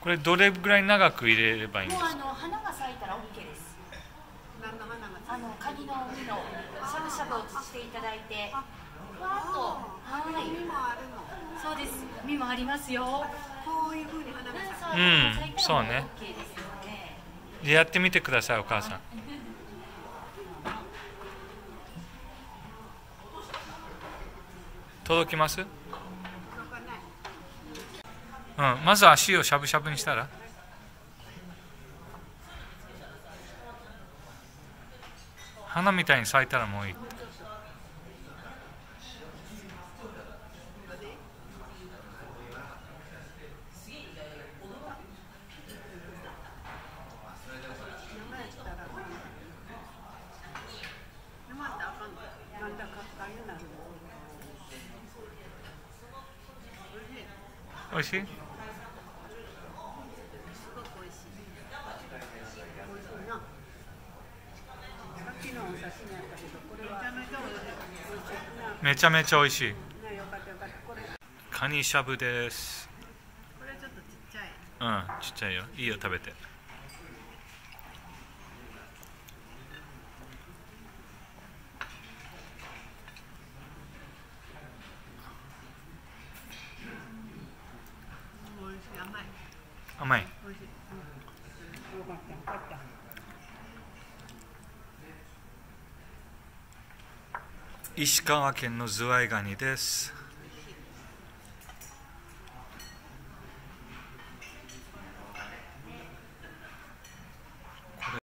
これどれぐらい長く入れればいいんですか？ もう花が咲いたら OK です。カニの身のしゃぶしゃぶをしていただいて、ふわっと、はい。そうです。身もありますよ。こういう風に花が咲いたら OK ですので。 やってみてください、お母さん。届きます？まず足をしゃぶしゃぶにしたら。花みたいに咲いたらもういい。おいしい？めちゃめちゃおいしい。カニしゃぶです。 これちょっとちっちゃい。 ちっちゃいよ。いいよ、食べて。甘い。石川県のズワイガニです。